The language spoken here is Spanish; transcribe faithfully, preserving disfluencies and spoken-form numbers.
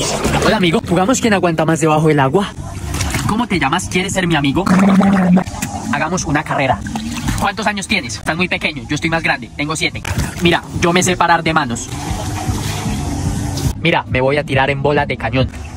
Hola amigo, ¿jugamos quién aguanta más debajo del agua? ¿Cómo te llamas? ¿Quieres ser mi amigo? Hagamos una carrera. ¿Cuántos años tienes? Estás muy pequeño, yo estoy más grande, tengo siete. Mira, yo me sé parar de manos. Mira, me voy a tirar en bola de cañón.